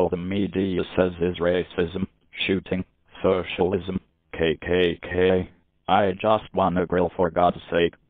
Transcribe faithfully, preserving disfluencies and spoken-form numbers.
all the media says is racism, shooting, socialism, K K K. I just wanna grill for God's sake.